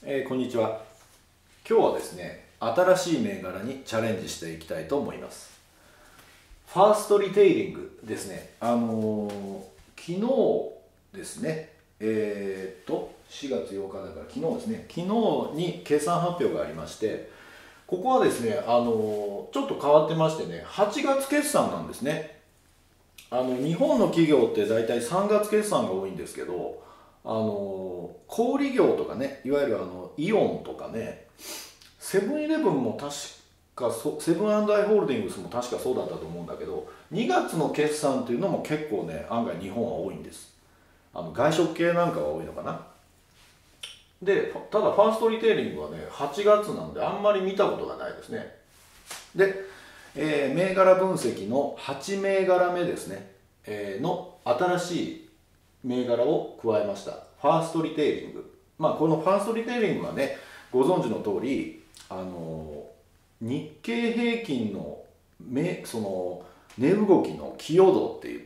こんにちは。今日はですね、新しい銘柄にチャレンジしていきたいと思います。ファーストリテイリングですね。昨日ですね、4月8日だから昨日ですね、昨日に決算発表がありまして、ここはですね、ちょっと変わってましてね、8月決算なんですね。日本の企業って大体3月決算が多いんですけど、小売業とかね、いわゆるイオンとかね、セブンイレブンも確かセブン&アイ・ホールディングスも確かそうだったと思うんだけど、2月の決算っていうのも結構ね、案外日本は多いんです。外食系なんかは多いのかな。で、ただファーストリテイリングはね、8月なんであんまり見たことがないですね。で、銘柄分析の8銘柄目ですね、の新しい銘柄を加えました。ファーストリテイリング。このファーストリテイリングはね、ご存知の通り、日経平均のその値動きの寄与度って言って、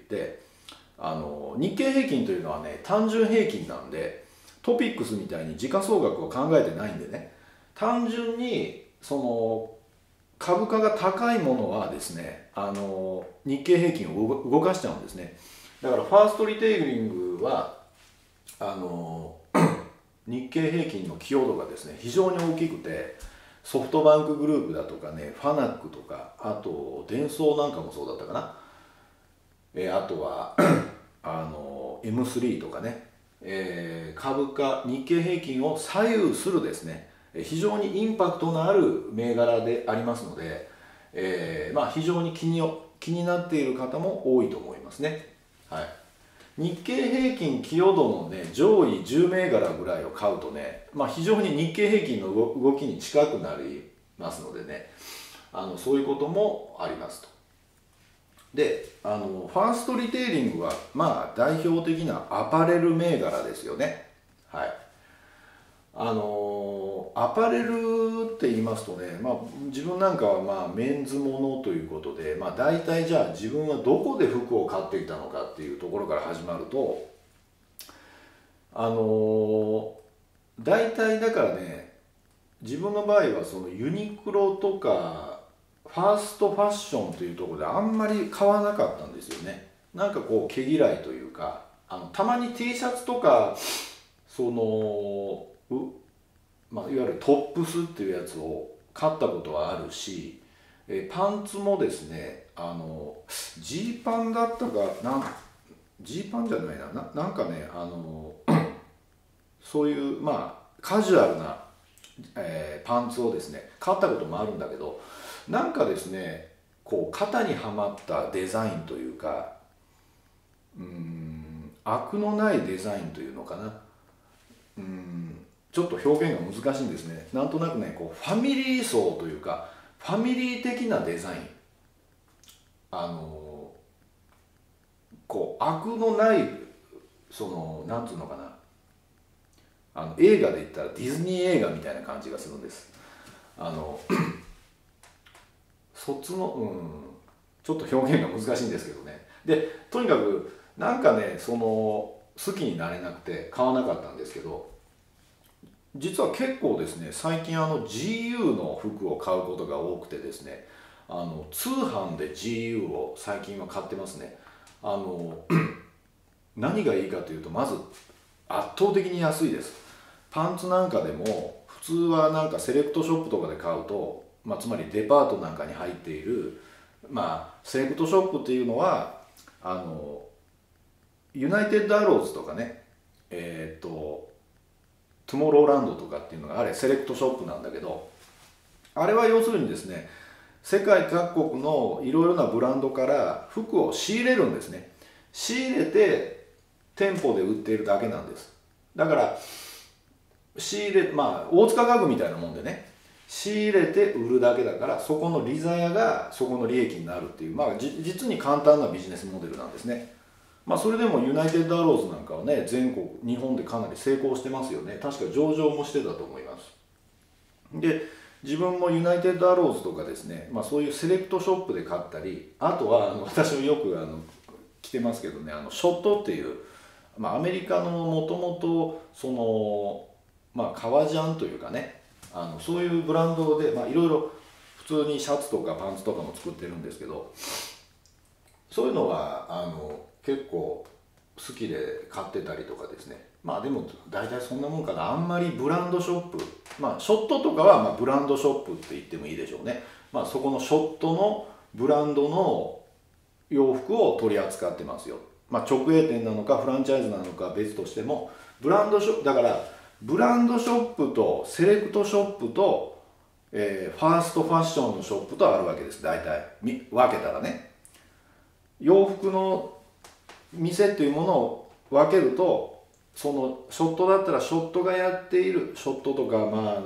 日経平均というのはね、単純平均なんで、トピックスみたいに時価総額を考えてないんでね、単純にその株価が高いものはですね、日経平均を動かしちゃうんですね。だからファーストリテイリングは日経平均の寄与度がですね非常に大きくて、ソフトバンクグループだとかね、ファナックとか、あとデンソーなんかもそうだったかな、あとはM3 とかね、株価日経平均を左右するですね非常にインパクトのある銘柄でありますので、非常に気になっている方も多いと思いますね。はい、日経平均寄与度のね上位10銘柄ぐらいを買うとね、非常に日経平均の動きに近くなりますのでね、そういうこともありますと。で、ファーストリテイリングは代表的なアパレル銘柄ですよね。はい。アパレルって言いますとね、自分なんかはメンズものということで、大体じゃあ自分はどこで服を買っていたのかっていうところから始まると、大体だからね、自分の場合はそのユニクロとかファーストファッションというところであんまり買わなかったんですよね。なんかこう毛嫌いというか、たまに T シャツとかそのいわゆるトップスっていうやつを買ったことはあるし、パンツもですね、ジーパンだったかジーパンじゃないなんかねそういうカジュアルな、パンツをですね買ったこともあるんだけど、なんかですねこう肩にはまったデザインというか、悪のないデザインというのかな、ちょっと表現が難しいんですね。なんとなくねこうファミリー層というかファミリー的なデザイン、こう悪のないそのなんつうのかな、映画で言ったらディズニー映画みたいな感じがするんです。ちょっと表現が難しいんですけどね。でとにかくなんかねその好きになれなくて買わなかったんですけど、実は結構ですね最近GU の服を買うことが多くてですね、通販で GU を最近は買ってますね。何がいいかというと、まず圧倒的に安いです。パンツなんかでも普通はなんかセレクトショップとかで買うと、つまりデパートなんかに入っている、セレクトショップっていうのはユナイテッドアローズとかね、トゥモローランドとかっていうのがあれセレクトショップなんだけど、あれは要するにですね世界各国のいろいろなブランドから服を仕入れるんですね。仕入れて店舗で売っているだけなんです。だから仕入れ大塚家具みたいなもんでね、仕入れて売るだけだから、そこの利ざやがそこの利益になるっていう、実に簡単なビジネスモデルなんですね。それでもユナイテッドアローズなんかはね全国日本でかなり成功してますよね。確か上場もしてたと思います。で自分もユナイテッドアローズとかですね、そういうセレクトショップで買ったり、あとは私もよく着てますけどね、ショットっていう、アメリカのもともとその革ジャンというかね、そういうブランドで、いろいろ普通にシャツとかパンツとかも作ってるんですけど、そういうのは結構好きで買ってたりとかですね。でも大体そんなもんかな。あんまりブランドショップ、ショットとかはブランドショップって言ってもいいでしょうね。そこのショットのブランドの洋服を取り扱ってますよ。直営店なのかフランチャイズなのか別としても、ブランドショップだから、ブランドショップとセレクトショップと、ファーストファッションのショップとあるわけです。大体分けたらね、洋服の店っていうものを分けると、そのショットだったらショットがやっているショットとか、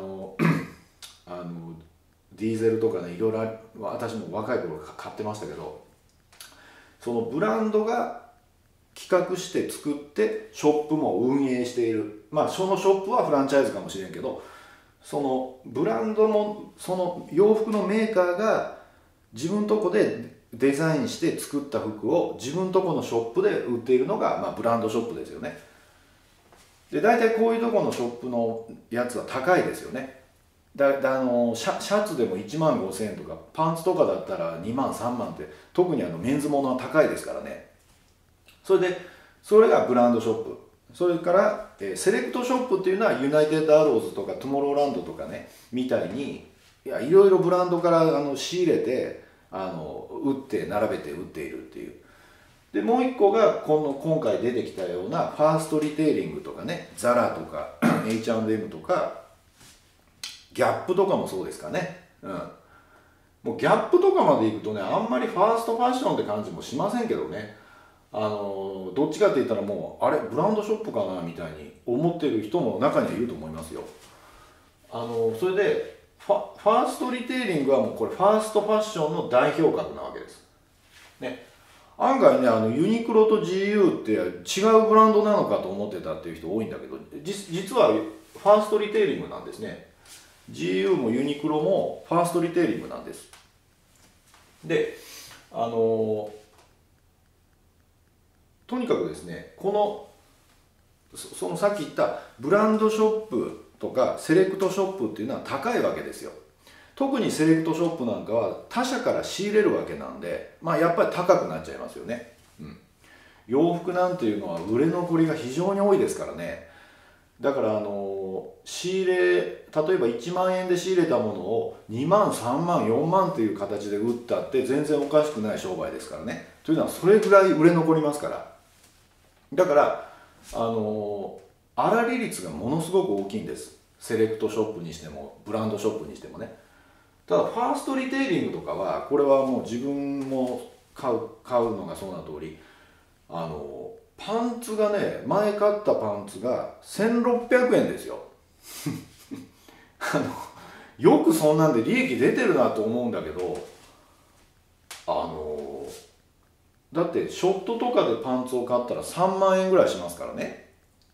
ディーゼルとかね、いろいろ私も若い頃買ってましたけど、そのブランドが企画して作ってショップも運営している、そのショップはフランチャイズかもしれんけど、そのブランドもその洋服のメーカーが自分とこでデザインして作った服を自分とこのショップで売っているのが、ブランドショップですよね。で大体こういうとこのショップのやつは高いですよね。シャツでも1万5,000円とか、パンツとかだったら2万3万って、特にメンズものは高いですからね。それがブランドショップ。それから、セレクトショップっていうのはユナイテッドアローズとかトゥモローランドとかねみたいに、いろいろブランドから仕入れて売って並べて売っているっていう。でもう一個が今回出てきたようなファーストリテイリングとかね、ザラとかH&M とかギャップとかもそうですかね。もうギャップとかまでいくとね、あんまりファーストファッションって感じもしませんけどね。どっちかって言ったらもうあれブランドショップかなみたいに思ってる人も中にはいると思いますよ。それでファーストリテイリングはもうこれファーストファッションの代表格なわけですね。案外ね、ユニクロと GU って違うブランドなのかと思ってたっていう人多いんだけど、実はファーストリテイリングなんですね。 GU もユニクロもファーストリテイリングなんです。でとにかくですね、そのさっき言ったブランドショップとかセレクトショップっていうのは高いわけですよ。特にセレクトショップなんかは他社から仕入れるわけなんで、やっぱり高くなっちゃいますよね。洋服なんていうのは売れ残りが非常に多いですからね。だから仕入れ、例えば1万円で仕入れたものを2万3万4万っていう形で売ったって全然おかしくない商売ですからね。というのはそれぐらい売れ残りますから。だから粗利率がものすごく大きいんです。セレクトショップにしてもブランドショップにしてもね。ただファーストリテイリングとかはこれはもう自分も買うのがそうな通り、パンツがね、前買ったパンツが1600円ですよ。よくそんなんで利益出てるなと思うんだけど、だってショットとかでパンツを買ったら3万円ぐらいしますからね。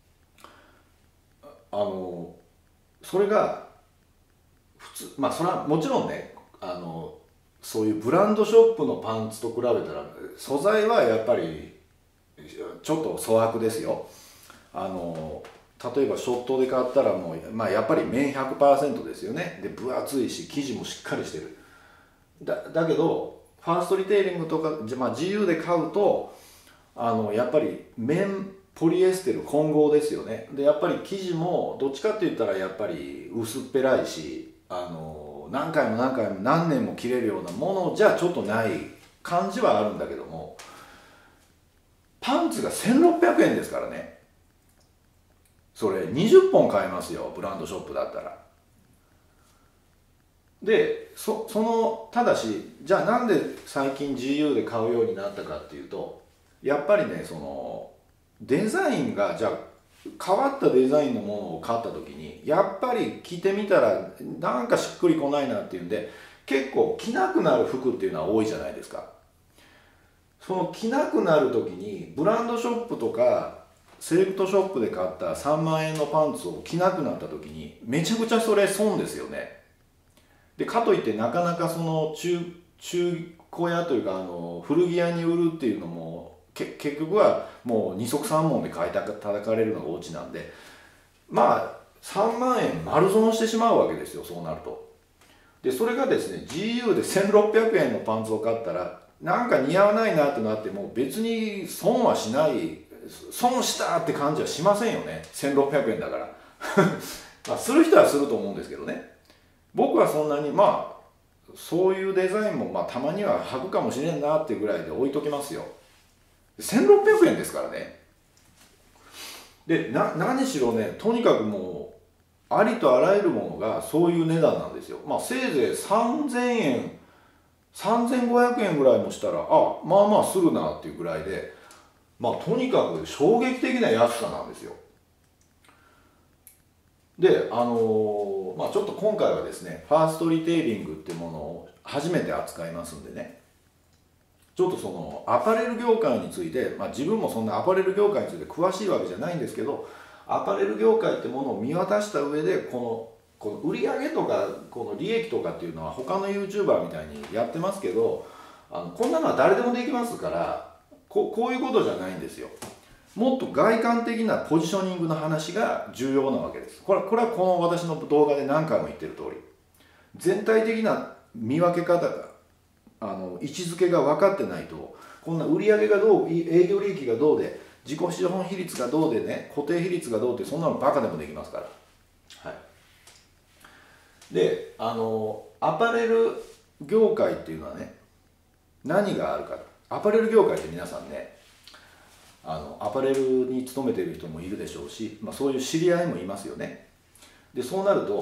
それが普通、それはもちろんね、そういうブランドショップのパンツと比べたら素材はやっぱりちょっと粗悪ですよ。例えばショットで買ったらもう、やっぱり綿 100% ですよね。で分厚いし生地もしっかりしてる。だけどファーストリテイリングとか、GU で買うとやっぱり綿ポリエステル混合ですよね。でやっぱり生地もどっちかって言ったらやっぱり薄っぺらいし、何回も何年も着れるようなものじゃちょっとない感じはあるんだけども、パンツが1600円ですからね。それ20本買えますよ、ブランドショップだったら。でただし、じゃあなんで最近 GU で買うようになったかっていうと、やっぱりね、デザインが、じゃあ変わったデザインのものを買った時にやっぱり着てみたらなんかしっくりこないなっていうんで、結構着なくなる服っていうのは多いじゃないですか。その着なくなる時にブランドショップとかセレクトショップで買った3万円のパンツを着なくなった時にめちゃくちゃそれ損ですよね。でかといってなかなか中古屋というか古着屋に売るっていうのも結局はもう二足三門で買い叩かれるのがオチなんで、 3万円丸損してしまうわけですよ、そうなると。でそれがですね GU で1600円のパンツを買ったらなんか似合わないなってなっても別に損はしない、損したって感じはしませんよね、1600円だからまあする人はすると思うんですけどね。僕はそんなにまあそういうデザインもまあたまには履くかもしれんなっていうぐらいで置いときますよ。1600円ですからね。で何しろね、とにかくもうありとあらゆるものがそういう値段なんですよ。まあせいぜい3000円3500円ぐらいもしたらまあまあするなっていうぐらいで、まあとにかく衝撃的な安さなんですよ。でまあちょっと今回はですねファーストリテイリングっていうものを初めて扱いますんでね、ちょっとそのアパレル業界について、まあ、自分もそんなアパレル業界について詳しいわけじゃないんですけど、アパレル業界ってものを見渡した上でこの売り上げとかこの利益とかっていうのは他の YouTuber みたいにやってますけど、こんなのは誰でもできますから、こういうことじゃないんですよ。もっと外観的なポジショニングの話が重要なわけです。これはこの私の動画で何回も言ってる通り、全体的な見分け方が位置づけが分かってないと、こんな売上がどう営業利益がどうで自己資本比率がどうでね、固定比率がどうって、そんなのバカでもできますから。はい、でアパレル業界っていうのはね、何があるか。アパレル業界って皆さんね、アパレルに勤めている人もいるでしょうし、まあ、そういう知り合いもいますよね。でそうなると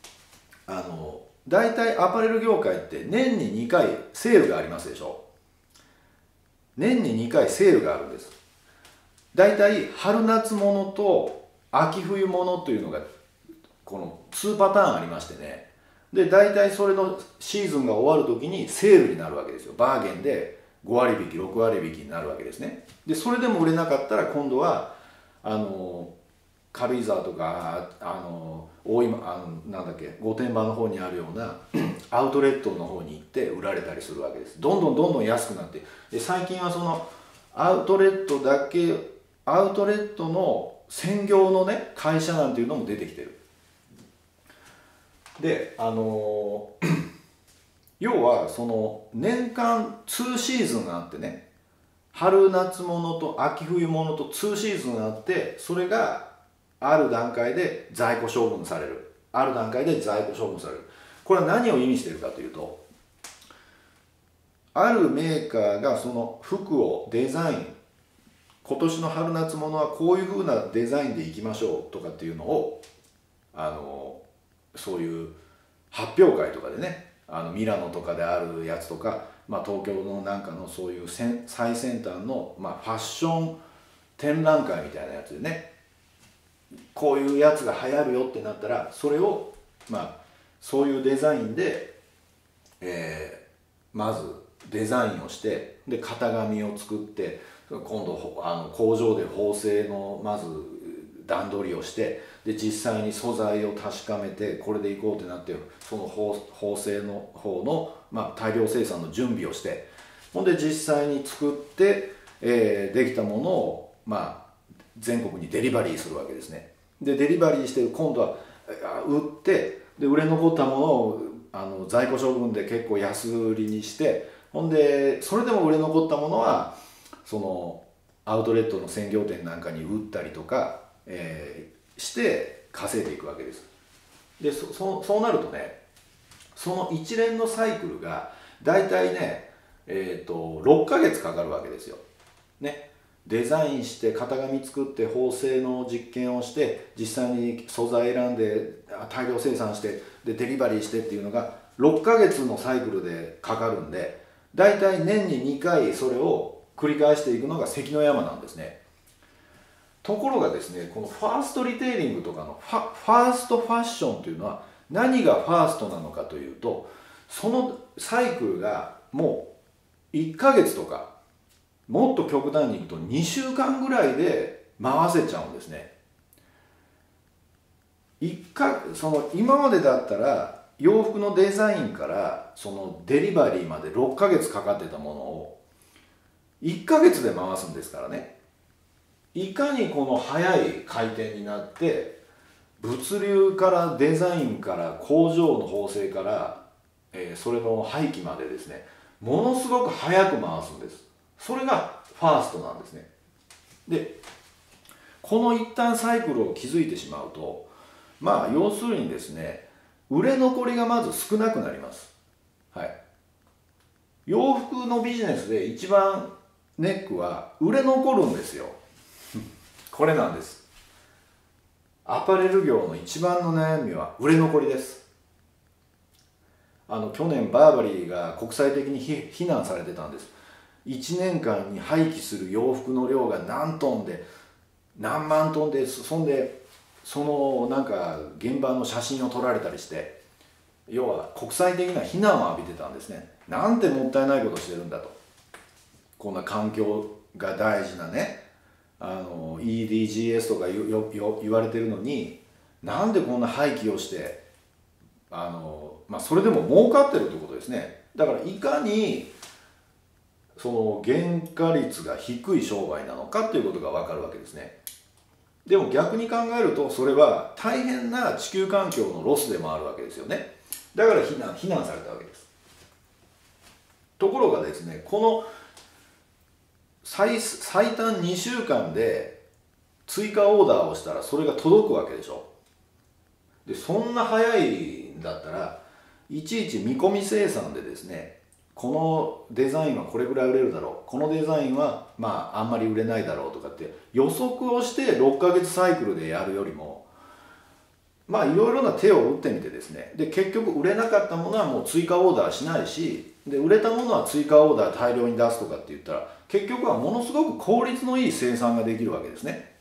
大体アパレル業界って年に2回セールがありますでしょ。年に2回セールがあるんです。大体春夏物と秋冬物というのがこの2パターンありましてね。で大体それのシーズンが終わる時にセールになるわけですよ。バーゲンで5割引き6割引きになるわけですね。でそれでも売れなかったら今度は軽井沢とか大今なんだっけ御殿場の方にあるようなアウトレットの方に行って売られたりするわけです。どんどん安くなって、で最近はそのアウトレットの専業のね会社なんていうのも出てきてる。で要はその年間2シーズンがあってね、春夏物と秋冬物と2シーズンがあって、それがある段階で在庫処分される、ある段階で在庫処分される。これは何を意味しているかというと、あるメーカーがその服をデザイン、今年の春夏物はこういう風なデザインでいきましょうとかっていうのをそういう発表会とかでね、ミラノとかであるやつとか、まあ、東京のなんかのそういう最先端の、まあ、ファッション展覧会みたいなやつでね、こういうやつが流行るよってなったら、それをまあそういうデザインで、まずデザインをして、で型紙を作って、今度工場で縫製のまず段取りをして、で実際に素材を確かめてこれでいこうってなって、その縫製の方の、まあ、大量生産の準備をして、ほんで実際に作って、できたものをまあ全国にデリバリーするわけですね。でデリバリーして今度は売って、で売れ残ったものを在庫処分で結構安売りにして、ほんでそれでも売れ残ったものはそのアウトレットの専業店なんかに売ったりとか、して稼いでいくわけです。でそうなるとね、その一連のサイクルが大体ね、6ヶ月かかるわけですよ。ね、デザインして型紙作って縫製の実験をして、実際に素材選んで大量生産して、でデリバリーしてっていうのが6ヶ月のサイクルでかかるんで、大体年に2回それを繰り返していくのが関の山なんですね。ところがですね、このファーストリテイリングとかのファーストファッションというのは何がファーストなのかというと、そのサイクルがもう1ヶ月とか、もっと極端にいくと2週間ぐらいで回せちゃうんですね。その今までだったら洋服のデザインからそのデリバリーまで6ヶ月かかってたものを1ヶ月で回すんですからね。いかにこの早い回転になって物流からデザインから工場の縫製から、それの廃棄までですね、ものすごく早く回すんです。それがファーストなんですね。でこの一旦サイクルを築いてしまうと、まあ要するにですね、売れ残りがまず少なくなります。はい、洋服のビジネスで一番ネックは売れ残るんですよ。これなんです。アパレル業の一番の悩みは売れ残りです。去年バーバリーが国際的に非難されてたんです。1年間に廃棄する洋服の量が何トンで何万トンで、そんでそのなんか現場の写真を撮られたりして、要は国際的な非難を浴びてたんですね。なんてもったいないことしてるんだと。こんな環境が大事なね、EDGs とか言われてるのに、なんでこんな廃棄をしてそれでも儲かってるってことですね。だからいかにその原価率が低い商売なのかっていうことが分かるわけですね。でも逆に考えると、それは大変な地球環境のロスでもあるわけですよね。だから非難されたわけです。ところがですね、この最短2週間で追加オーダーをしたらそれが届くわけでしょ。でそんな早いんだったら、いちいち見込み生産でですね、このデザインはこれぐらい売れるだろう、このデザインはあんまり売れないだろうとかって予測をして6ヶ月サイクルでやるよりも、いろいろな手を打ってみてですね、で結局売れなかったものはもう追加オーダーしないし、で売れたものは追加オーダー大量に出すとかって言ったら、結局はものすごく効率のいい生産ができるわけですね。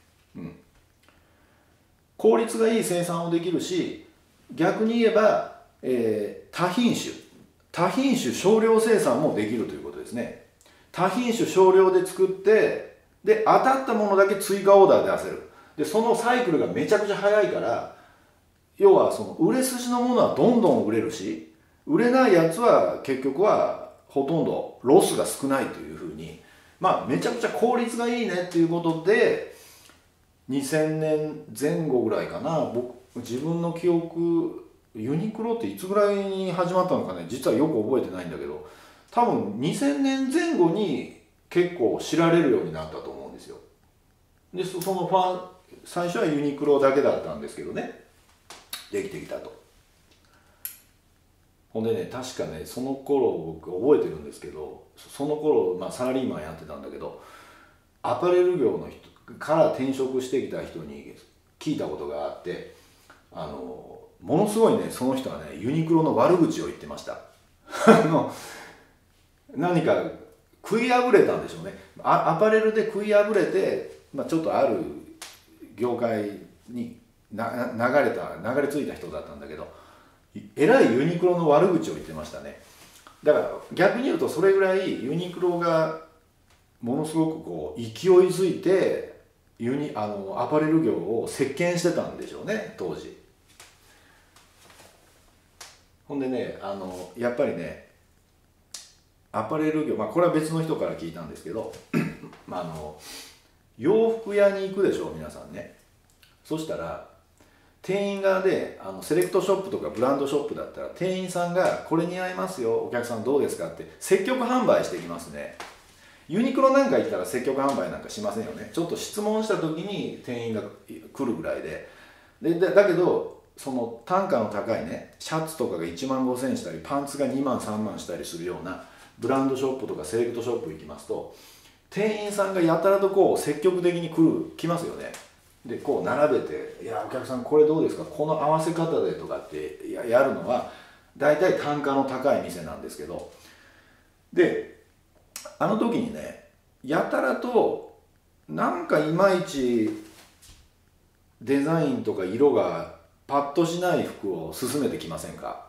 効率がいい生産をできるし、逆に言えば、多品種少量生産もできるということですね。多品種少量で作って、で当たったものだけ追加オーダーで出せる。でそのサイクルがめちゃくちゃ早いから、要はその売れ筋のものはどんどん売れるし、売れないやつは結局はほとんどロスが少ないというふうに、めちゃくちゃ効率がいいねっていうことで、2000年前後ぐらいかな、自分の記憶、ユニクロっていつぐらいに始まったのかね、実はよく覚えてないんだけど、多分2000年前後に結構知られるようになったと思うんですよ。でその最初はユニクロだけだったんですけどね、できてきたと。ほんでね、確かね、その頃僕覚えてるんですけど、その頃、サラリーマンやってたんだけど、アパレル業の人から転職してきた人に聞いたことがあって、ものすごいね、その人はね、ユニクロの悪口を言ってました。何か食い破れたんでしょうね。アパレルで食い破れて、ちょっとある業界に流れ着いた人だったんだけど、えらいユニクロの悪口を言ってましたね。だから逆に言うと、それぐらいユニクロがものすごくこう勢いづいてアパレル業を席巻してたんでしょうね、当時。ほんでね、やっぱりね、アパレル業、これは別の人から聞いたんですけど洋服屋に行くでしょう、皆さんね。そしたら店員側でセレクトショップとかブランドショップだったら、店員さんがこれ似合いますよ、お客さんどうですかって積極販売してきますね。ユニクロなんか行ったら積極販売なんかしませんよね。ちょっと質問した時に店員が来るぐらいで、だけどその単価の高いね、シャツとかが1万5,000円したり、パンツが2万3万したりするようなブランドショップとかセレクトショップ行きますと、店員さんがやたらとこう積極的に来ますよね。でこう並べて「いやお客さんこれどうですか、この合わせ方で」とかってやるのは大体単価の高い店なんですけど、であの時にね、やたらとなんかいまいちデザインとか色がパッとしない服を勧めてきませんか？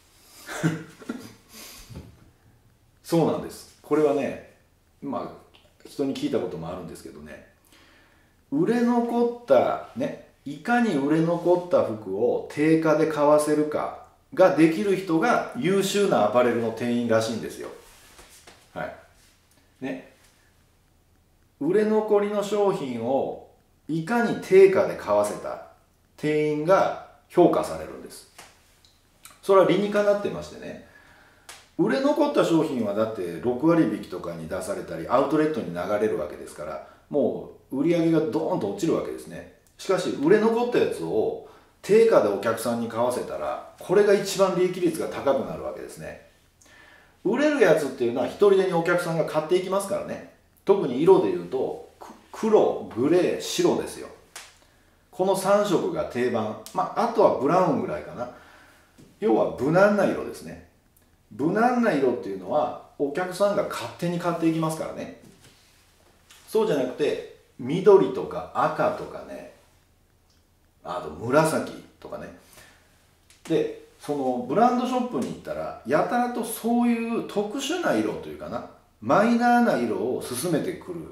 そうなんです。これはね、人に聞いたこともあるんですけどね、売れ残ったね、いかに売れ残った服を定価で買わせるかができる人が優秀なアパレルの店員らしいんですよ。はいね、売れ残りの商品をいかに定価で買わせた、 店員が評価されるんです。それは理にかなってましてね、売れ残った商品はだって6割引きとかに出されたりアウトレットに流れるわけですから、もう売り上げがドーンと落ちるわけですね。しかし売れ残ったやつを定価でお客さんに買わせたら、これが一番利益率が高くなるわけですね。売れるやつっていうのは一人でにお客さんが買っていきますからね。特に色でいうと黒、グレー、白ですよ。この3色が定番。あとはブラウンぐらいかな。要は無難な色ですね。無難な色っていうのはお客さんが勝手に買っていきますからね。そうじゃなくて緑とか赤とかね、あと紫とかね。でそのブランドショップに行ったらやたらとそういう特殊な色というかな、マイナーな色を勧めてくる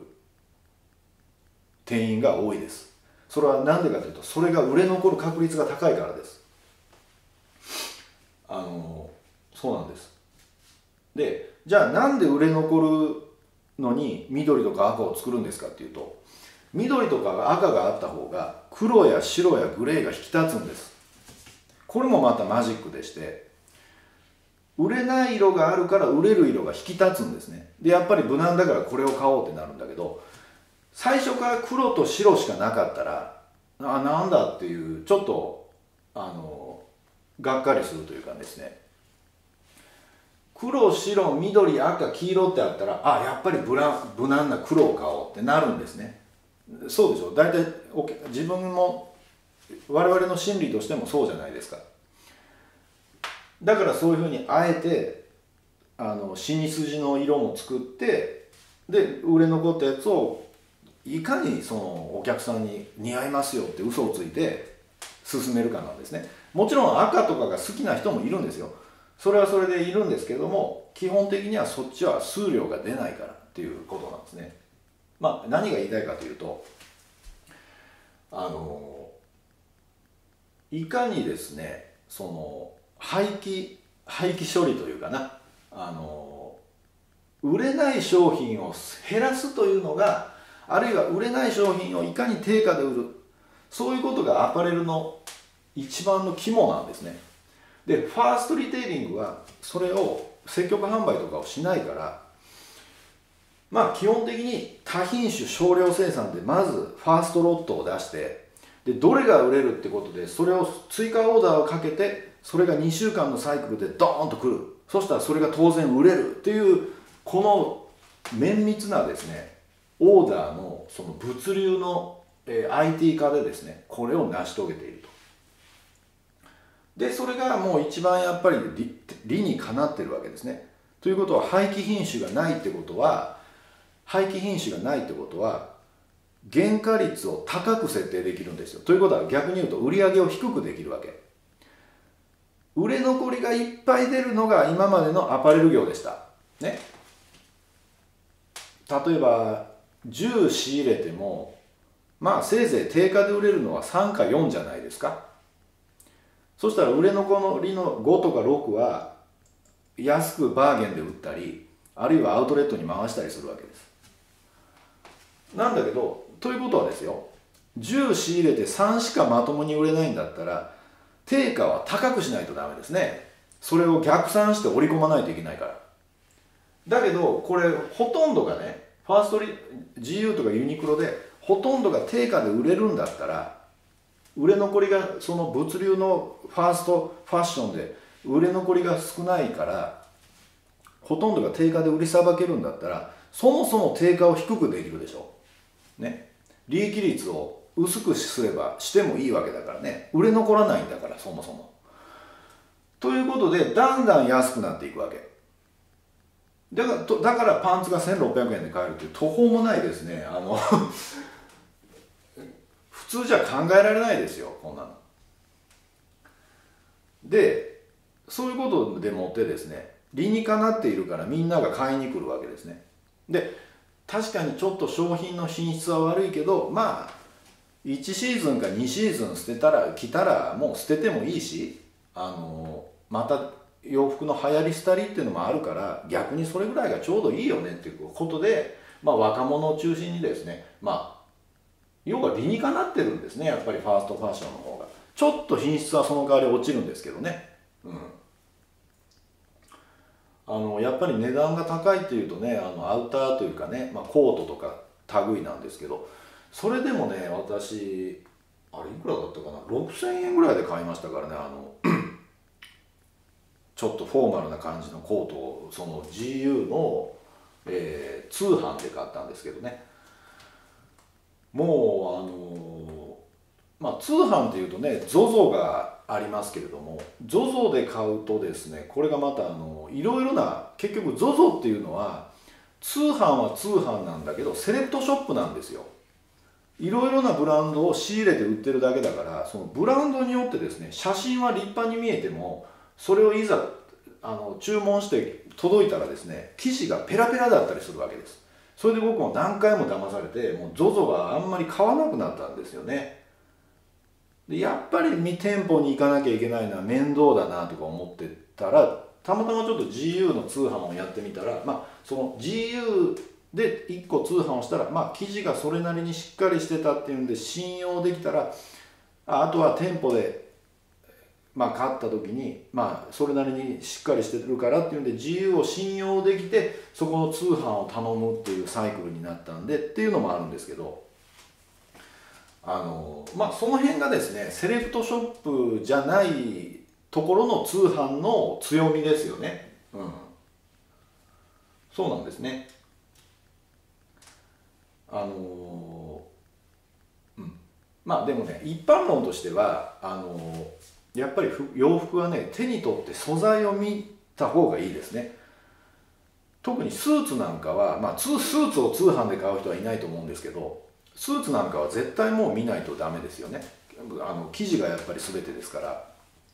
店員が多いです。それは何でかというと、それが売れ残る確率が高いからです。そうなんです。でじゃあなんで売れ残るのに緑とか赤を作るんですかっていうと、緑とか赤があった方が黒や白やグレーが引き立つんです。これもまたマジックでして、売れない色があるから売れる色が引き立つんですね。でやっぱり無難だからこれを買おうってなるんだけど、最初から黒と白しかなかったらなんだっていう、ちょっとがっかりするというかですね、黒、白、緑、赤、黄色ってあったらやっぱり無難な黒を買おうってなるんですね。そうでしょ。大体自分も我々の心理としてもそうじゃないですか。だからそういうふうにあえて死に筋の色も作って、で売れ残ったやつをいかにそのお客さんに似合いますよって嘘をついて勧めるかなんですね。もちろん赤とかが好きな人もいるんですよ。それはそれでいるんですけれども、基本的にはそっちは数量が出ないからっていうことなんですね。何が言いたいかというと、いかにですね、その廃棄処理というかな、売れない商品を減らすというのが、あるいは売れない商品をいかに定価で売る、そういうことがアパレルの一番の肝なんですね。でファーストリテイリングはそれを積極販売とかをしないから、基本的に多品種少量生産でまずファーストロットを出して、でどれが売れるってことでそれを追加オーダーをかけて、それが2週間のサイクルでドーンとくる。そしたらそれが当然売れるっていう、この綿密なですねオーダーのその物流の、IT 化でですねこれを成し遂げていると。でそれがもう一番やっぱり理にかなってるわけですね。ということは廃棄品種がないってことは原価率を高く設定できるんですよ。ということは逆に言うと売り上げを低くできるわけ。売れ残りがいっぱい出るのが今までのアパレル業でしたね。例えば10仕入れてもせいぜい定価で売れるのは3か4じゃないですか。そしたら売れ残りの5とか6は安くバーゲンで売ったり、あるいはアウトレットに回したりするわけです。なんだけど、ということはですよ、10仕入れて3しかまともに売れないんだったら定価は高くしないとダメですね。それを逆算して織り込まないといけないから。だけどこれほとんどがね、ファーストGU とかユニクロでほとんどが定価で売れるんだったら、売れ残りがその物流のファーストファッションで売れ残りが少ないから、ほとんどが定価で売りさばけるんだったら、そもそも定価を低くできるでしょね。利益率を薄くすればしてもいいわけだからね。売れ残らないんだから、そもそも。ということでだんだん安くなっていくわけだからパンツが1600円で買えるっていう途方もないですね。普通じゃ考えられないですよ、こんなの。でそういうことでもってですね、理にかなっているからみんなが買いに来るわけですね。で確かにちょっと商品の品質は悪いけど、1シーズンか2シーズン着たらもう捨ててもいいし、また洋服の流行り廃りっていうのもあるから、逆にそれぐらいがちょうどいいよねっていうことで、若者を中心にですね、要は理にかなってるんですね、やっぱりファーストファッションの方が。 ちょっと品質はその代わり落ちるんですけどね。やっぱり値段が高いっていうとね、アウターというかね、コートとか類なんですけど、それでもね、私あれいくらだったかな、6000円ぐらいで買いましたからね。ちょっとフォーマルな感じのコートをその GU の、通販で買ったんですけどね。もう通販っていうとね ZOZO がありますけれども、 ZOZO で買うとですね、これがまたいろいろな、結局 ZOZO っていうのは通販は通販なんだけどセレクトショップなんですよ。いろいろなブランドを仕入れて売ってるだけだから、そのブランドによってですね、写真は立派に見えても、それをいざ注文して届いたらですね、生地がペラペラだったりするわけです。それで僕も何回も騙されて、もう ZOZO があんまり買わなくなったんですよね。でやっぱり店舗に行かなきゃいけないのは面倒だなとか思ってたら、たまたまちょっと GU の通販をやってみたら、その GU で1個通販をしたら、生地がそれなりにしっかりしてたっていうんで信用できたら、あとは店舗で買った時にそれなりにしっかりしてるからっていうんで GU を信用できて、そこの通販を頼むっていうサイクルになったんでっていうのもあるんですけど、その辺がですね、セレクトショップじゃないところの通販の強みですよね。そうなんですね。でもね、一般論としてはやっぱり洋服はね、手に取って素材を見た方がいいですね。特にスーツなんかは、スーツを通販で買う人はいないと思うんですけど、スーツなんかは絶対もう見ないとダメですよね。生地がやっぱり全てですから。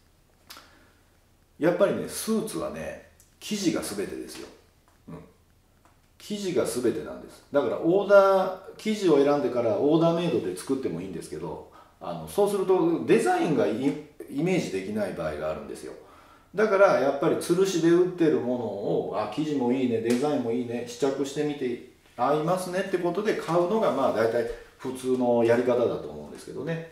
やっぱりね、スーツはね、生地が全てですよ。生地が全てなんです。だから生地を選んでからオーダーメイドで作ってもいいんですけど、そうするとデザインがイメージできない場合があるんですよ。だからやっぱり吊るしで売ってるものを、生地もいいね、デザインもいいね、試着してみて合いますねってことで買うのが大体普通のやり方だと思うんですけどね。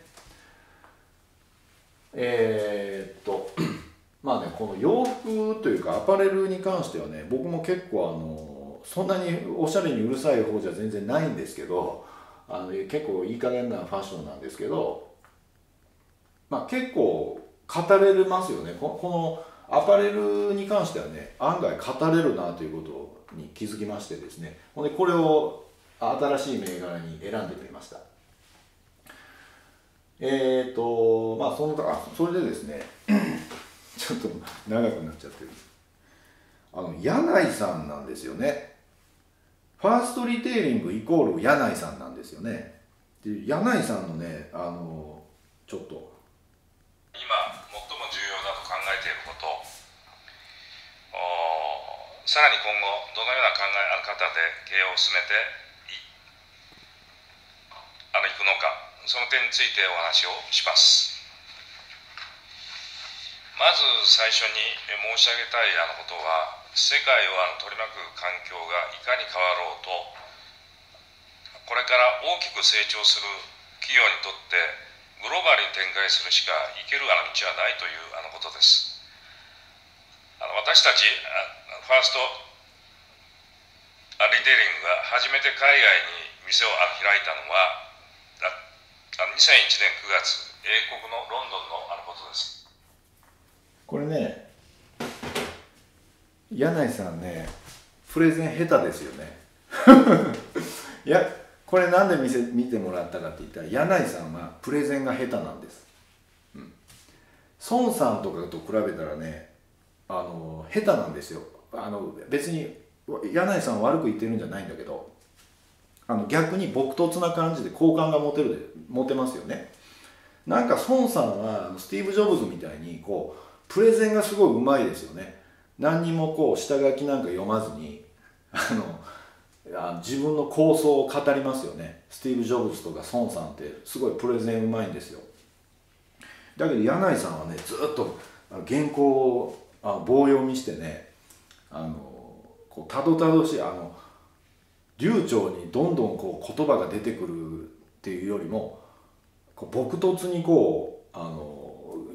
この洋服というかアパレルに関してはね、僕も結構そんなにおしゃれにうるさい方じゃ全然ないんですけど、結構いい加減なファッションなんですけど、結構語れますよね。このアパレルに関してはね、案外語れるなということに気づきましてですね、ほんでこれを新しい銘柄に選んでみました。それでですねちょっと長くなっちゃってる。柳井さんなんですよね。ファーストリテイリングイコール柳井さんなんですよね。で柳井さんのね、ちょっと今最も重要だと考えていること、さらに今後どのような考え方で経営を進めていくのか、その点についてお話をします。まず最初に申し上げたいことは、世界を取り巻く環境がいかに変わろうと、これから大きく成長する企業にとってグローバルに展開するしか行ける道はないということです。私たちファーストリテイリングが初めて海外に店を開いたのは2001年9月、英国のロンドンのことです。 これね、柳井さんね、プレゼン下手ですよねいや、これなんで見てもらったかって言ったら、柳井さんはプレゼンが下手なんです。孫さんとかと比べたらね、下手なんですよ。別に柳井さん悪く言ってるんじゃないんだけど、逆に朴訥な感じで好感が持てますよね。なんか孫さんはスティーブ・ジョブズみたいにプレゼンがすごいうまいですよね。何にも下書きなんか読まずに自分の構想を語りますよね。スティーブ・ジョブズとか孫さんってすごいプレゼンうまいんですよ。だけど柳井さんはね、ずっと原稿を棒読みしてね、たどたどしい流暢にどんどん言葉が出てくるっていうよりも朴訥に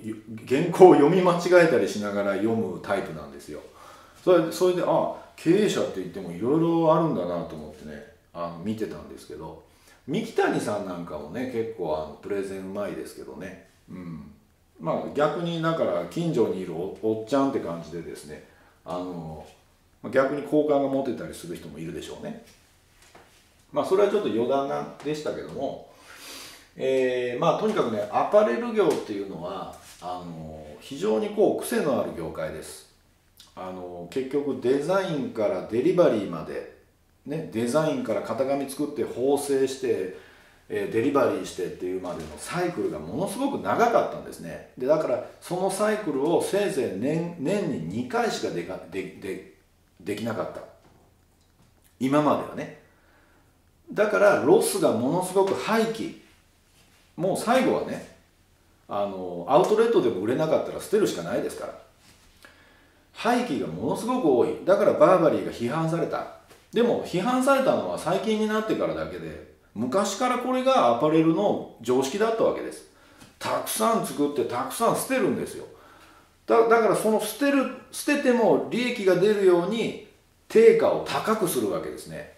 原稿を読み間違えたりしながら読むタイプなんですよ。それで経営者って言ってもいろいろあるんだなと思ってね見てたんですけど、三木谷さんなんかもね結構プレゼンうまいですけどね、まあ逆にだから近所にいるおっちゃんって感じでですね逆に好感が持てたりする人もいるでしょうね。まあそれはちょっと余談でしたけども、まあとにかくねアパレル業っていうのは非常に癖のある業界です。結局デザインからデリバリーまで、ね、デザインから型紙作って縫製して、デリバリーしてっていうまでのサイクルがものすごく長かったんですね。でだからそのサイクルをせいぜい年に2回しかできなかった、今まではね。だからロスがものすごく廃棄、もう最後はねアウトレットでも売れなかったら捨てるしかないですから、廃棄がものすごく多い。だからバーバリーが批判された。でも批判されたのは最近になってからだけで、昔からこれがアパレルの常識だったわけです。たくさん作ってたくさん捨てるんですよ。だからその捨てても利益が出るように定価を高くするわけですね。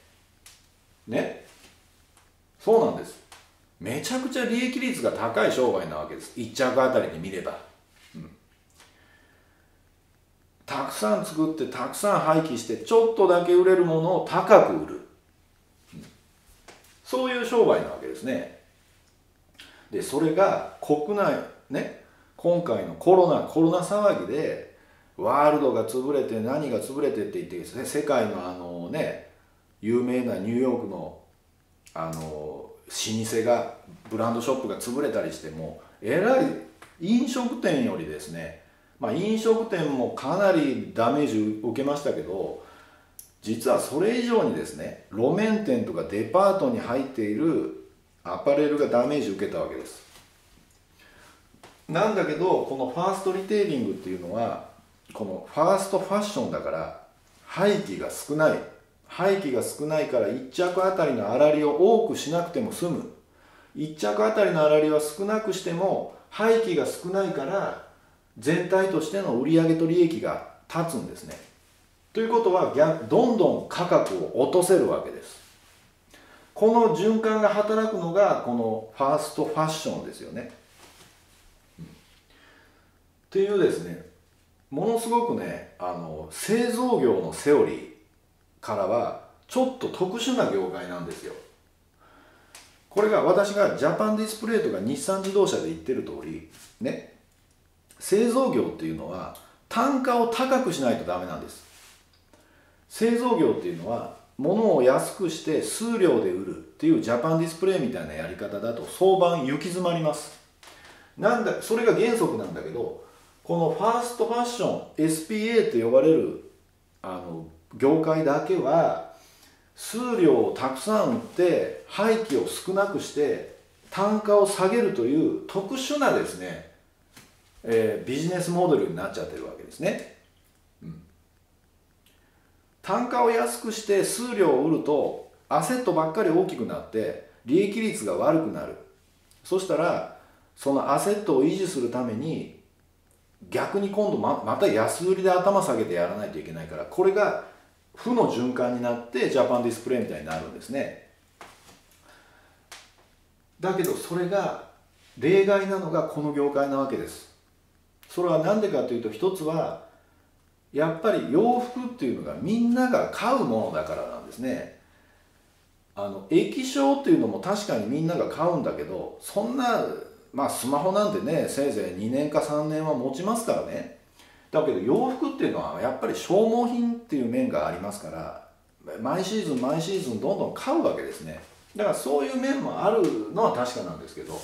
そうなんです。めちゃくちゃ利益率が高い商売なわけです。1着あたりで見れば、たくさん作ってたくさん廃棄してちょっとだけ売れるものを高く売る、そういう商売なわけですね。でそれが国内ね、今回のコロナ騒ぎでワールドが潰れて何が潰れてって言ってですね、世界の有名なニューヨークの老舗がブランドショップが潰れたりしても、えらい飲食店よりですね、飲食店もかなりダメージを受けましたけど、実はそれ以上にですね路面店とかデパートに入っているアパレルがダメージを受けたわけです。なんだけどこのファーストリテイリングっていうのはこのファーストファッションだから廃棄が少ないから1着あたりの粗利を多くしなくても済む。1着あたりの粗利は少なくしても廃棄が少ないから全体としての売上と利益が立つんですね。ということはどんどん価格を落とせるわけです。この循環が働くのがこのファーストファッションですよね。っていうですね、ものすごくね製造業のセオリーからはちょっと特殊な業界なんですよ。これが私がジャパンディスプレイとか日産自動車で言ってる通りね、製造業っていうのは単価を高くしないとダメなんです。製造業っていうのは物を安くして数量で売るっていうジャパンディスプレイみたいなやり方だと相場行き詰まります。それが原則なんだけど、このファーストファッション SPA と呼ばれる業界だけは数量をたくさん売って廃棄を少なくして単価を下げるという特殊なですね、ビジネスモデルになっちゃってるわけですね。単価を安くして数量を売るとアセットばっかり大きくなって利益率が悪くなる。そしたらそのアセットを維持するために逆に今度また安売りで頭下げてやらないといけないから、これが負の循環になってジャパンディスプレイみたいになるんですね。だけどそれが例外なのがこの業界なわけです。それは何でかというと、一つはやっぱり洋服っていうのがみんなが買うものだからなんですね。液晶っていうのも確かにみんなが買うんだけど、そんなスマホなんてねせいぜい2年か3年は持ちますからね。だけど洋服っていうのはやっぱり消耗品っていう面がありますから、毎シーズンどんどん買うわけですね。だからそういう面もあるのは確かなんですけど、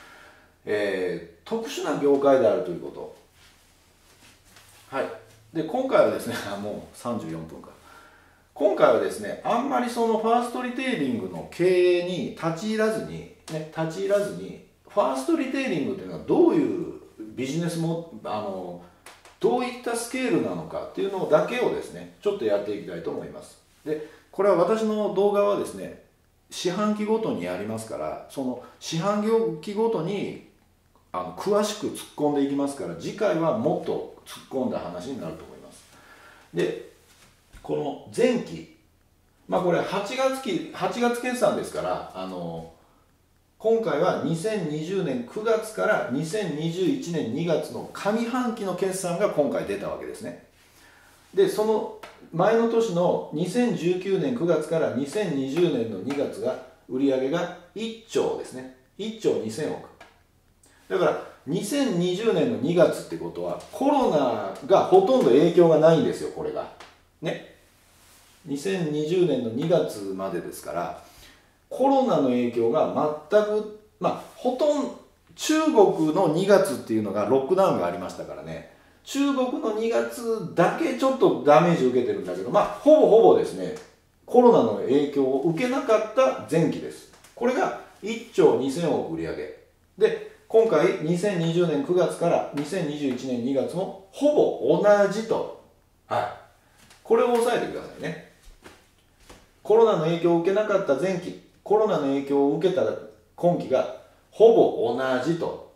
特殊な業界であるということ。はい。で今回はですねもう34分か。今回はですねあんまりそのファーストリテイリングの経営に立ち入らずにファーストリテイリングというのはどういうビジネスもどういったスケールなのかっていうのだけをですねちょっとやっていきたいと思います。でこれは私の動画はですね四半期ごとにやりますから、その四半期ごとに詳しく突っ込んでいきますから、次回はもっと突っ込んだ話になると思います。でこの前期、これ8月決算ですから、今回は2020年9月から2021年2月の上半期の決算が今回出たわけですね。でその前の年の2019年9月から2020年の2月が売上が1兆ですね。1兆2000億。だから2020年の2月ってことはコロナがほとんど影響がないんですよ、これがね。2020年の2月までですから、コロナの影響が全く、ほとんど中国の2月っていうのがロックダウンがありましたからね、中国の2月だけちょっとダメージ受けてるんだけど、ほぼほぼですね、コロナの影響を受けなかった前期です。これが1兆2000億売上で、今回2020年9月から2021年2月もほぼ同じと、これを押さえてくださいね。コロナの影響を受けなかった前期、コロナの影響を受けた今期がほぼ同じと、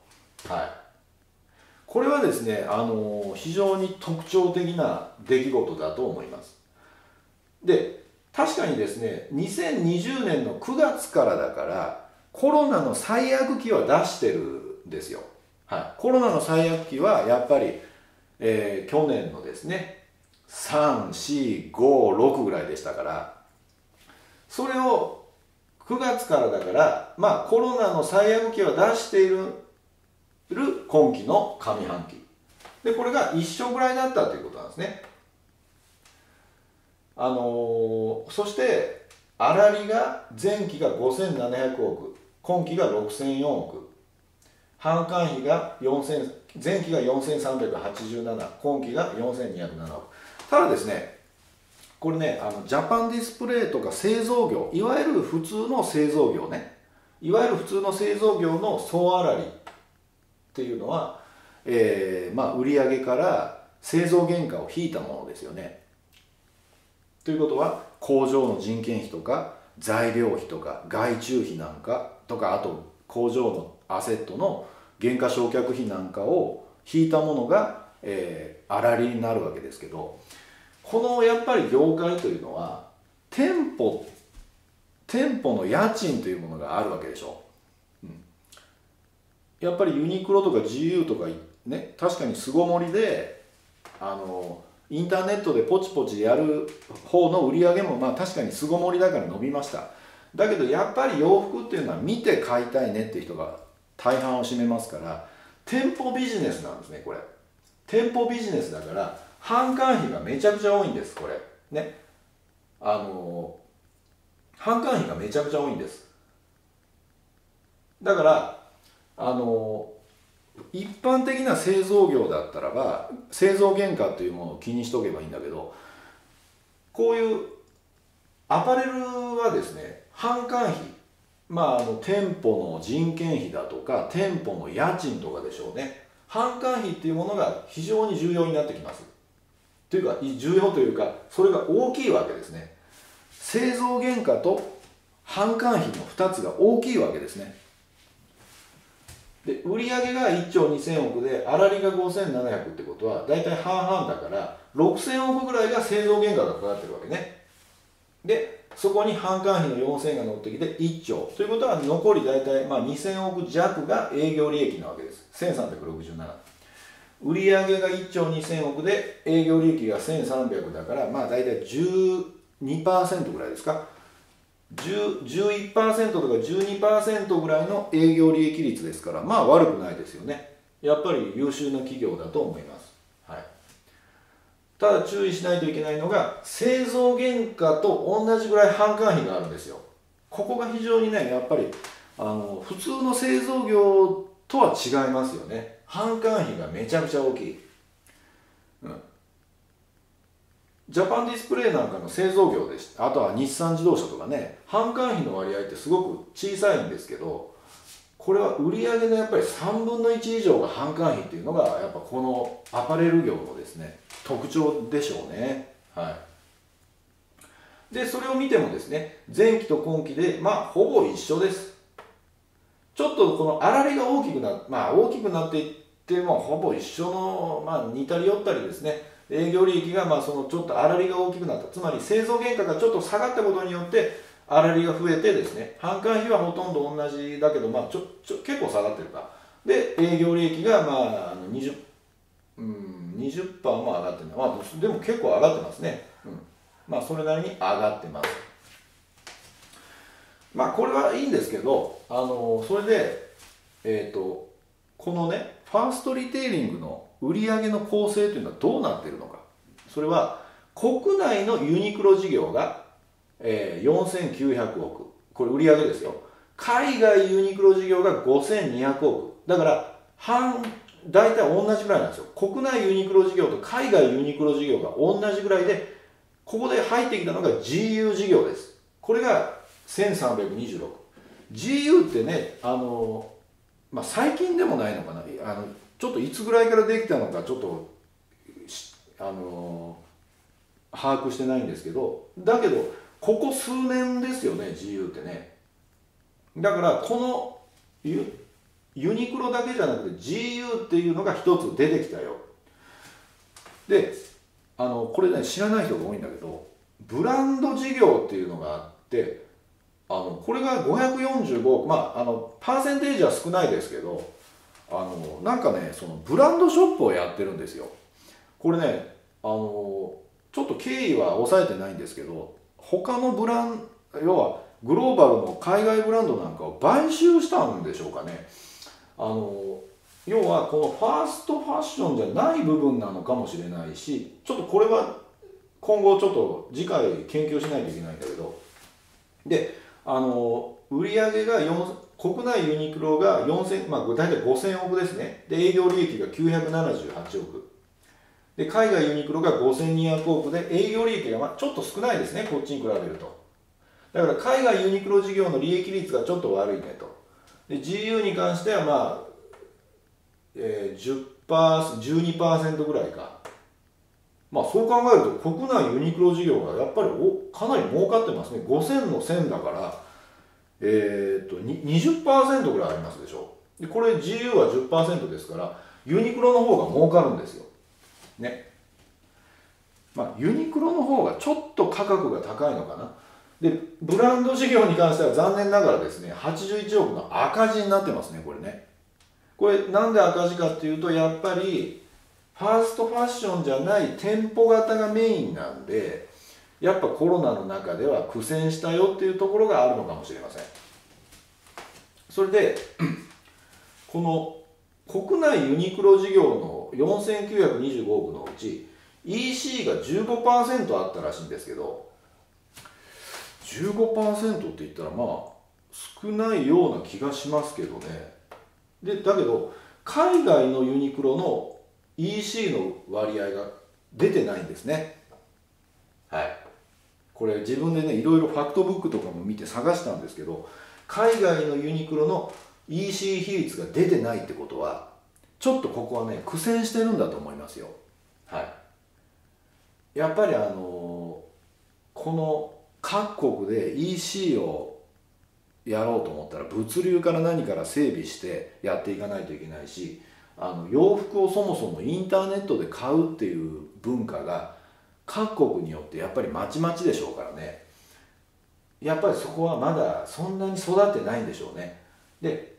これはですね、非常に特徴的な出来事だと思います。で、確かにですね、2020年の9月からだからコロナの最悪期は出してるんですよ。コロナの最悪期はやっぱり、去年のですね3、4、5、6ぐらいでしたから、それを9月からだから、コロナの最悪期は出している今期の上半期で、これが一緒ぐらいだったということなんですね。そして粗利が前期が5700億、今期が6004億、販管費が前期が4387、今期が4207億。ただですね、これね、ジャパンディスプレイとか製造業、いわゆる普通の製造業ね、いわゆる普通の製造業の総粗利っていうのは、売上から製造原価を引いたものですよね。ということは工場の人件費とか材料費とか外注費なんかとか、あと工場のアセットの原価償却費なんかを引いたものが、粗利になるわけですけど、このやっぱり業界というのは店舗の家賃というものがあるわけでしょ。やっぱりユニクロとか GU とかね、確かに巣ごもりでインターネットでポチポチやる方の売り上げも確かに巣ごもりだから伸びました。だけどやっぱり洋服っていうのは見て買いたいねっていう人が大半を占めますから、店舗ビジネスなんですね、これ。店舗ビジネスだから販管費がめちゃくちゃ多いんです、これね。販管費がめちゃくちゃ多いんです。だから一般的な製造業だったらば製造原価というものを気にしとけばいいんだけど、こういうアパレルはですね、販管費、店舗の人件費だとか店舗の家賃とかでしょうね。販管費っていうものが非常に重要になってきます。というか重要というか、それが大きいわけですね。製造原価と販管費の2つが大きいわけですね。で売上が1兆2000億で粗利が5700ってことは大体半々だから6000億ぐらいが製造原価がかかってるわけね。でそこに販管費の4000が乗ってきて1兆ということは、残り大体2000億弱が営業利益なわけです。1367。売上が1兆2000億で営業利益が1300だから、大体 12% ぐらいですか。11% とか 12% ぐらいの営業利益率ですから、悪くないですよね。やっぱり優秀な企業だと思います。ただ注意しないといけないのが、製造原価と同じぐらい販管費があるんですよ。ここが非常にね、やっぱり普通の製造業とは違いますよね。販管費がめちゃくちゃ大きい。ジャパンディスプレイなんかの製造業でした。あとは日産自動車とかね、販管費の割合ってすごく小さいんですけど、これは売上のやっぱり3分の1以上が販管費っていうのがやっぱこのアパレル業のですね特徴でしょうね。でそれを見てもですね、前期と今期でほぼ一緒です。 ちょっとこの粗利が大きくなって、大きくなっていってもほぼ一緒の、似たり寄ったりですね。営業利益がそのちょっと粗利が大きくなった、つまり製造原価がちょっと下がったことによって粗利が増えてですね、販管費はほとんど同じだけど、結構下がってるか。で、営業利益が20% も上がってない。でも結構上がってますね。それなりに上がってます。これはいいんですけど、それで、このね、ファーストリテイリングの売上の構成というのはどうなっているのか。それは、国内のユニクロ事業が、4900億。これ売上ですよ。海外ユニクロ事業が5200億。だから、大体同じぐらいなんですよ。国内ユニクロ事業と海外ユニクロ事業が同じぐらいで、ここで入ってきたのが GU 事業です。これが1326。GU ってね、最近でもないのかな。ちょっといつぐらいからできたのか、ちょっと、把握してないんですけど、だけど、ここ数年ですよね、GU ってね。だから、このユニクロだけじゃなくて GU っていうのが一つ出てきたよ。で、これね、知らない人が多いんだけど、ブランド事業っていうのがあって、これが545億、パーセンテージは少ないですけど、なんかね、そのブランドショップをやってるんですよ。これね、ちょっと経緯は抑えてないんですけど、他の要はグローバルの海外ブランドなんかを買収したんでしょうかね。要はこのファーストファッションじゃない部分なのかもしれないし、ちょっとこれは今後ちょっと次回研究しないといけないんだけど、で、売上が国内ユニクロが4000、大体5000億ですね。で、営業利益が978億。で、海外ユニクロが5200億で、営業利益がちょっと少ないですね、こっちに比べると。だから海外ユニクロ事業の利益率がちょっと悪いねと。で、GU に関しては12% ぐらいか。そう考えると国内ユニクロ事業がやっぱりかなり儲かってますね。5000の1000だから、20% ぐらいありますでしょ。で、これ GU は 10% ですから、ユニクロの方が儲かるんですよ。ね。ユニクロの方がちょっと価格が高いのかな。で、ブランド事業に関しては残念ながらですね、81億の赤字になってますね、これね。これなんで赤字かっていうと、やっぱりファーストファッションじゃない店舗型がメインなんで、やっぱコロナの中では苦戦したよっていうところがあるのかもしれません。それでこの国内ユニクロ事業の4925億のうち EC が 15% あったらしいんですけど、 15% って言ったら少ないような気がしますけどね。で、だけど海外のユニクロの EC の割合が出てないんですね。はい。これ自分でね、いろいろファクトブックとかも見て探したんですけど、海外のユニクロの EC 比率が出てないってことは、ちょっとここはね、苦戦してるんだと思いますよ。はい。やっぱりこの各国で EC をやろうと思ったら、物流から何から整備してやっていかないといけないし、洋服をそもそもインターネットで買うっていう文化が各国によってやっぱりまちまちでしょうからね。やっぱりそこはまだそんなに育ってないんでしょうね。で、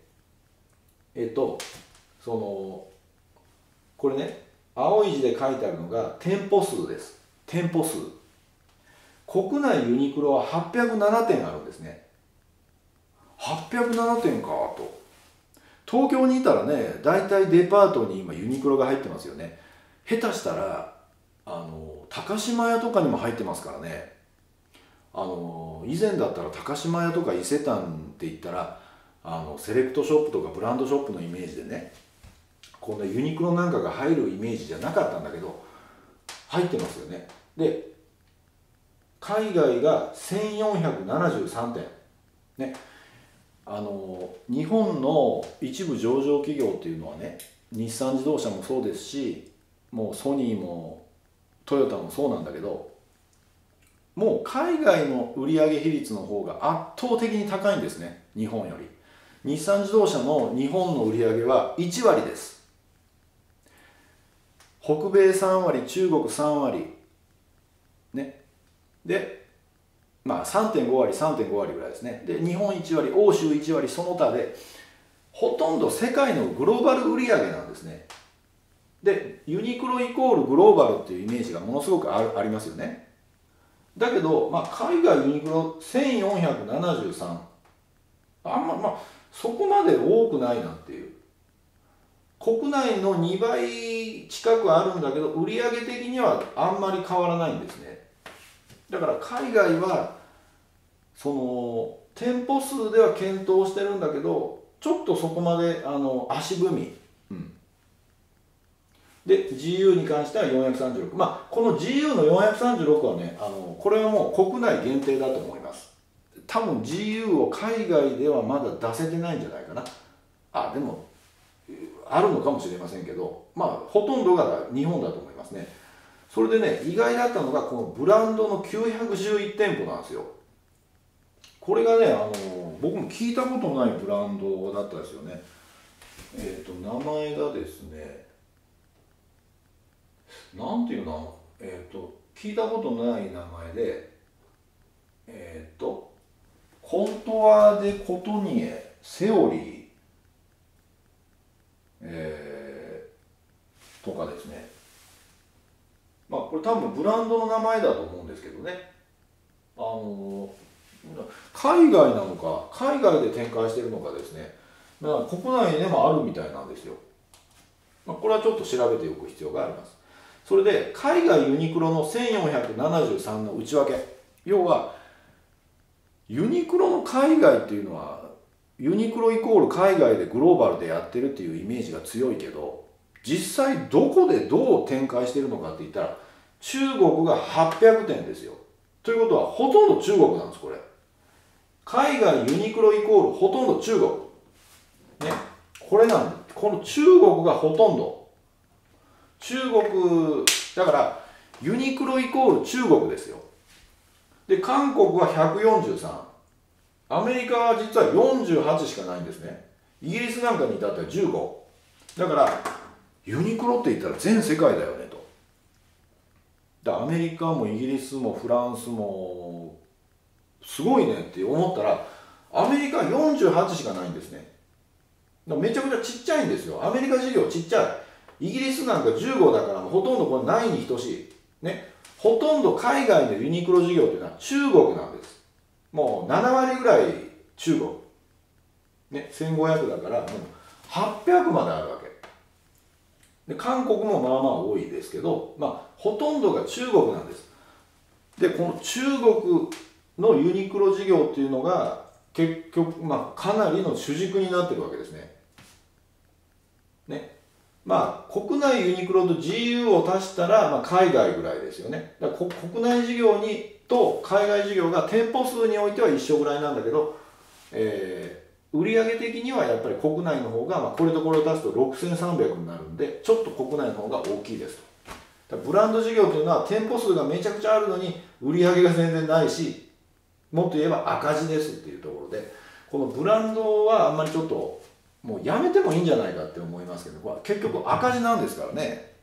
これね、青い字で書いてあるのが店舗数です。店舗数。国内ユニクロは807店あるんですね。807店かと。東京にいたらね、大体デパートに今ユニクロが入ってますよね。下手したら高島屋とかにも入ってますからね。以前だったら高島屋とか伊勢丹って言ったらセレクトショップとかブランドショップのイメージでね、こんなユニクロなんかが入るイメージじゃなかったんだけど、入ってますよね。で、海外が1473店ね。日本の一部上場企業っていうのはね、日産自動車もそうですし、もうソニーもトヨタもそうなんだけど、もう海外の売上比率の方が圧倒的に高いんですね、日本より。 日産自動車の日本の売り上げは1割です。北米3割、中国3割ね。でまあ3.5割、3.5割ぐらいですね。で日本1割、欧州1割、その他でほとんど世界のグローバル売上なんですね。でユニクロイコールグローバルっていうイメージがものすごくありますよね。だけど、まあ、海外ユニクロ1473、そこまで多くないなっていう。国内の2倍近くあるんだけど売上的にはあんまり変わらないんですね。だから海外はその店舗数では検討してるんだけどちょっとそこまで足踏み、で GU に関しては436、この GU の436はねこれはもう国内限定だと思います。多分 GU を海外ではまだ出せてないんじゃないかな。でもあるのかもしれませんけど、ほとんどが日本だと思いますね。それでね、意外だったのがこのブランドの911店舗なんですよ。これがね僕も聞いたことないブランドだったですよね。名前がですね、なんていうの、聞いたことない名前で、コントワーデ・コトニエ、セオリー、とかですね。これ多分ブランドの名前だと思うんですけどね。海外なのか、海外で展開しているのかですね。国内でもあるみたいなんですよ。これはちょっと調べておく必要があります。それで海外ユニクロの1473の内訳、要はユニクロの海外っていうのはユニクロイコール海外でグローバルでやってるっていうイメージが強いけど、実際どこでどう展開してるのかって言ったら中国が800店ですよ。ということはほとんど中国なんです。これ海外ユニクロイコールほとんど中国ね。これなんでこの中国がほとんど中国だからユニクロイコール中国ですよ。で韓国は143、アメリカは実は48しかないんですね。イギリスなんかに至っては15だから、ユニクロって言ったら全世界だよねと。アメリカもイギリスもフランスもすごいねって思ったらアメリカ48しかないんですね。めちゃくちゃちっちゃいんですよ。アメリカ事業ちっちゃい。イギリスなんか15だからほとんどこれないに等しいね。ほとんど海外のユニクロ事業というのは中国なんです。もう7割ぐらい中国ね。1500だからもう800まであるわけで、韓国もまあまあ多いですけど、ほとんどが中国なんです。でこの中国のユニクロ事業っていうのが結局かなりの主軸になってるわけですね。国内ユニクロと GU を足したら、海外ぐらいですよね。だから国内事業と海外事業が店舗数においては一緒ぐらいなんだけど、売上的にはやっぱり国内の方が、これとこれを足すと6300になるんでちょっと国内の方が大きいですと。ブランド事業というのは店舗数がめちゃくちゃあるのに売上が全然ないし、もっと言えば赤字ですっていうところで、このブランドはあんまりちょっともうやめてもいいんじゃないかって思いますけど、結局赤字なんですからね。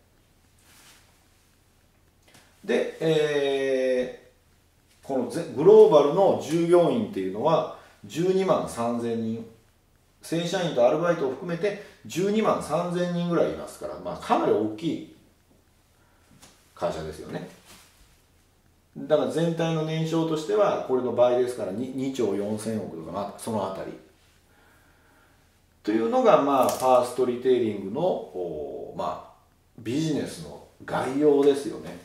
で、このグローバルの従業員っていうのは12万3000人、正社員とアルバイトを含めて12万3000人ぐらいいますから、かなり大きい会社ですよね。だから全体の年商としてはこれの倍ですから 2兆4000億とか、そのあたりというのが、ファーストリテイリングのビジネスの概要ですよね。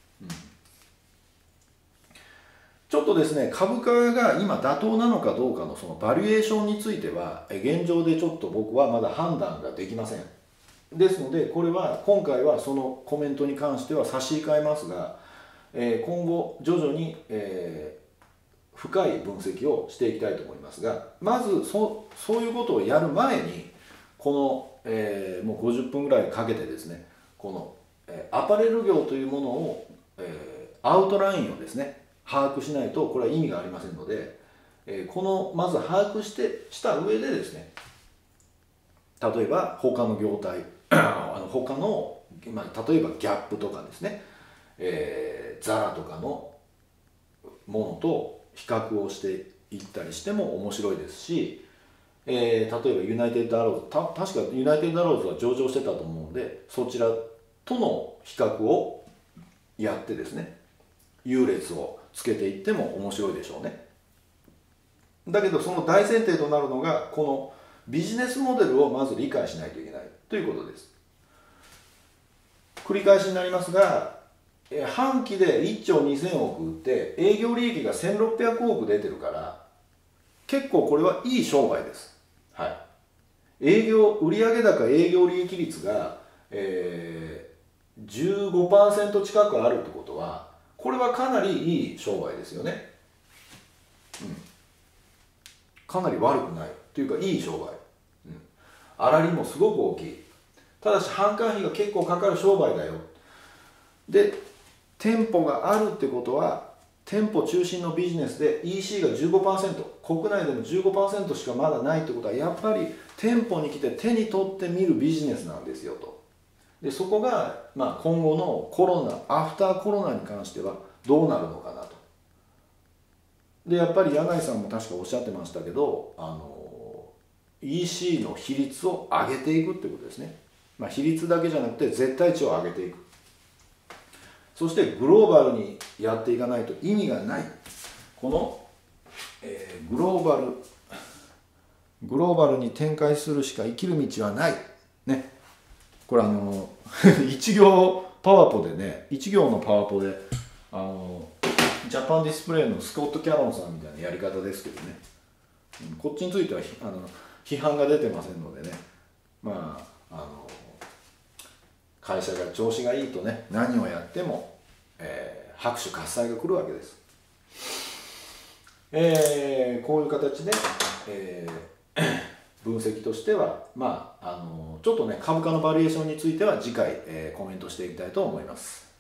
ちょっとですね、株価が今妥当なのかどうかのそのバリエーションについては現状でちょっと僕はまだ判断ができません。ですのでこれは今回はそのコメントに関しては差し控えますが、今後徐々に、深い分析をしていきたいと思いますが、まずそういうことをやる前にこの、もう50分ぐらいかけてですね、この、アパレル業というものを、アウトラインをですね把握しないとこれは意味がありませんので、 このまず把握した上でですね、例えば他の業態他の、例えばギャップとかですね、ザラとかのものと比較をしていったりしても面白いですし、例えばユナイテッドアローズ、確かユナイテッドアローズは上場してたと思うので、そちらとの比較をやってですね、優劣をつけていっても面白いでしょうね。だけどその大前提となるのが、このビジネスモデルをまず理解しないといけないということです。繰り返しになりますが、半期で1兆2000億売って営業利益が1600億出てるから、結構これはいい商売です。はい。売上高営業利益率が、15% 近くあるってことは、これはかなりいい商売ですよね。かなり悪くないというかいい商売。粗利もすごく大きい。ただし販管費が結構かかる商売だよ。で、店舗があるってことは、店舗中心のビジネスで EC が 15%、国内でも 15% しかまだないってことは、やっぱり店舗に来て手に取ってみるビジネスなんですよと。でそこが、今後のコロナ、アフターコロナに関してはどうなるのかなと。でやっぱり柳井さんも確かおっしゃってましたけど、EC の比率を上げていくってことですね。比率だけじゃなくて絶対値を上げていく。そしてグローバルにやっていかないと意味がない。この、グローバルに展開するしか生きる道はないね。これ一行パワポでね、一行のパワポでジャパンディスプレイのスコット・キャロンさんみたいなやり方ですけどね、こっちについては批判が出てませんのでね、会社が調子がいいとね、何をやっても、拍手喝采が来るわけです。こういう形で、分析としては、ちょっとね、株価のバリエーションについては次回、コメントしていきたいと思います。